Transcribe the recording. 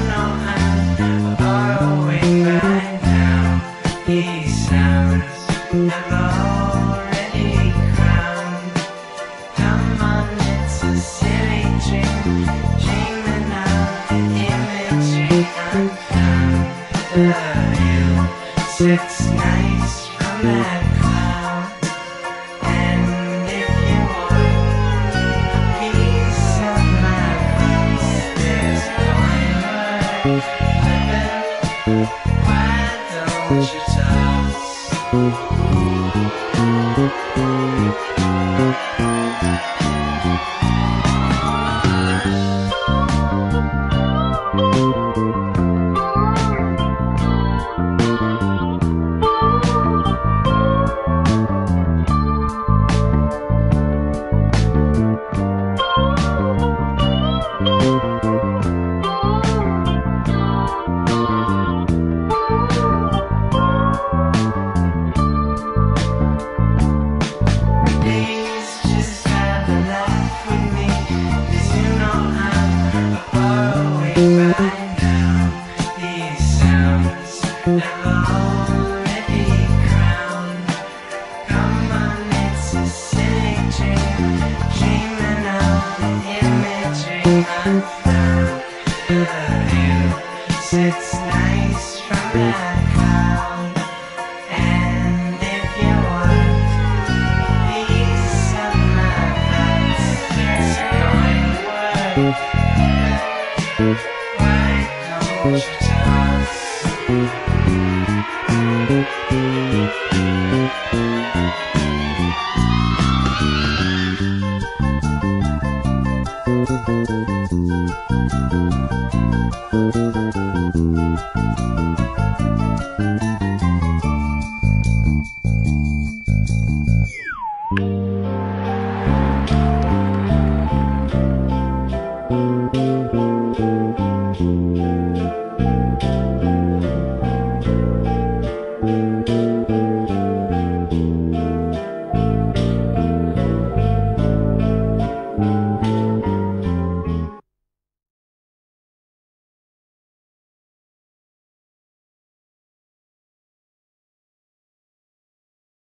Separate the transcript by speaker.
Speaker 1: know I'm borrowing right now. These sounds have already crowned. Come on, it's a silly dream, dreaming of the imagery unfound. The view sits nice from that cloud. And if you want a piece of my face, there's a coin word. Why don't you toss? Sits nice from that cloud. And if you want a piece of my face, there's a coin word. Why don't you toss?